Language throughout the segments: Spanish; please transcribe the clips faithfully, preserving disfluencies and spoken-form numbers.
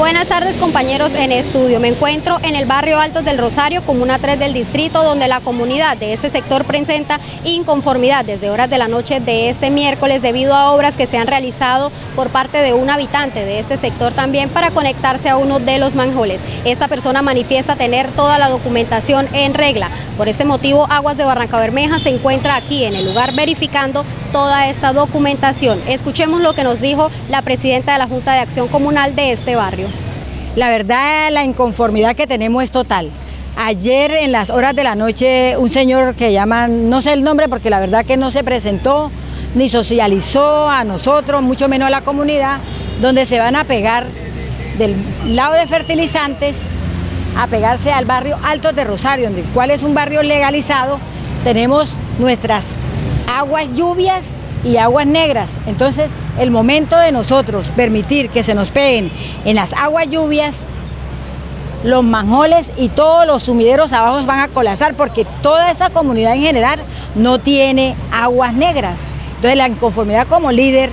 Buenas tardes, compañeros en estudio. Me encuentro en el barrio Altos del Rosario, comuna tres del distrito, donde la comunidad de este sector presenta inconformidad desde horas de la noche de este miércoles debido a obras que se han realizado por parte de un habitante de este sector también para conectarse a uno de los manjoles. Esta persona manifiesta tener toda la documentación en regla. Por este motivo, Aguas de Barrancabermeja se encuentra aquí en el lugar verificando toda esta documentación. Escuchemos lo que nos dijo la presidenta de la Junta de Acción Comunal de este barrio. La verdad, la inconformidad que tenemos es total. Ayer en las horas de la noche un señor que llaman, no sé el nombre porque la verdad que no se presentó ni socializó a nosotros, mucho menos a la comunidad, donde se van a pegar del lado de fertilizantes a pegarse al barrio Altos de Rosario, donde el cual es un barrio legalizado. Tenemos nuestras aguas lluvias y aguas negras. Entonces, el momento de nosotros permitir que se nos peguen en las aguas lluvias, los manjoles y todos los sumideros abajo van a colapsar porque toda esa comunidad en general no tiene aguas negras. Entonces, la inconformidad como líder,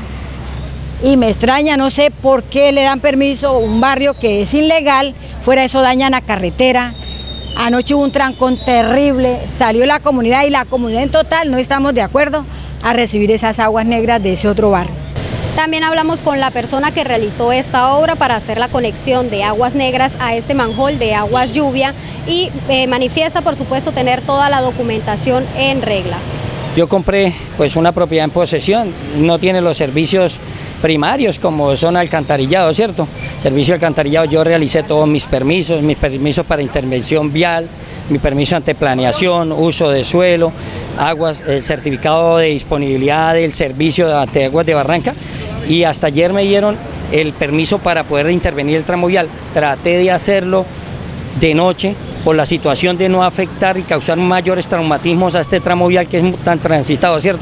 y me extraña, no sé por qué le dan permiso a un barrio que es ilegal, fuera de eso dañan la carretera. Anoche hubo un trancón terrible, salió la comunidad y la comunidad en total no estamos de acuerdo a recibir esas aguas negras de ese otro barrio. También hablamos con la persona que realizó esta obra para hacer la conexión de aguas negras a este manjol de aguas lluvia y eh, manifiesta por supuesto tener toda la documentación en regla. Yo compré pues una propiedad en posesión, no tiene los servicios primarios como son alcantarillado, ¿cierto? Servicio de alcantarillado, yo realicé todos mis permisos, mis permisos para intervención vial, mi permiso ante planeación, uso de suelo, aguas, el certificado de disponibilidad del servicio ante Aguas de Barranca, y hasta ayer me dieron el permiso para poder intervenir el tramo vial. Traté de hacerlo de noche por la situación de no afectar y causar mayores traumatismos a este tramo vial que es tan transitado, ¿cierto?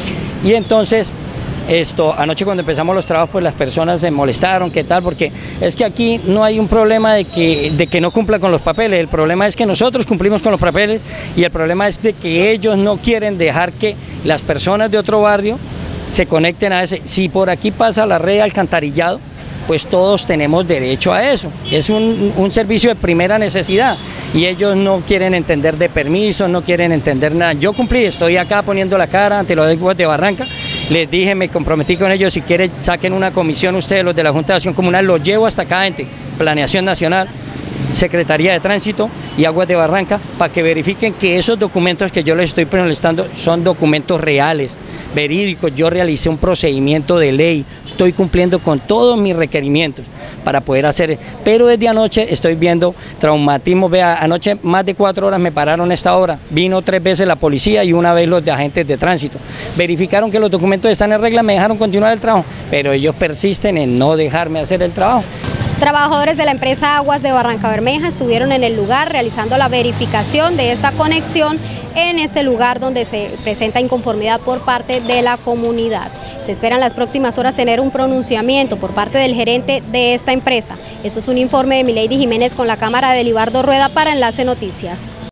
Y entonces, esto, anoche cuando empezamos los trabajos, pues las personas se molestaron, ¿qué tal? Porque es que aquí no hay un problema de que, de que no cumpla con los papeles, el problema es que nosotros cumplimos con los papeles y el problema es de que ellos no quieren dejar que las personas de otro barrio se conecten a ese. Si por aquí pasa la red de alcantarillado, pues todos tenemos derecho a eso. Es un, un servicio de primera necesidad y ellos no quieren entender de permisos, no quieren entender nada. Yo cumplí, estoy acá poniendo la cara ante los Aguas de Barranca. Les dije, me comprometí con ellos, si quieren saquen una comisión ustedes, los de la Junta de Acción Comunal, los llevo hasta acá, gente, Planeación Nacional, Secretaría de Tránsito y Aguas de Barranca, para que verifiquen que esos documentos que yo les estoy prestando son documentos reales, verídicos. Yo realicé un procedimiento de ley, estoy cumpliendo con todos mis requerimientos para poder hacer, pero desde anoche estoy viendo traumatismo. Vea, anoche más de cuatro horas me pararon esta obra, vino tres veces la policía y una vez los de agentes de tránsito, verificaron que los documentos están en regla, me dejaron continuar el trabajo, pero ellos persisten en no dejarme hacer el trabajo. Trabajadores de la empresa Aguas de Barrancabermeja estuvieron en el lugar realizando la verificación de esta conexión en este lugar donde se presenta inconformidad por parte de la comunidad. Se espera en las próximas horas tener un pronunciamiento por parte del gerente de esta empresa. Esto es un informe de Milady Jiménez con la cámara de Libardo Rueda para Enlace Noticias.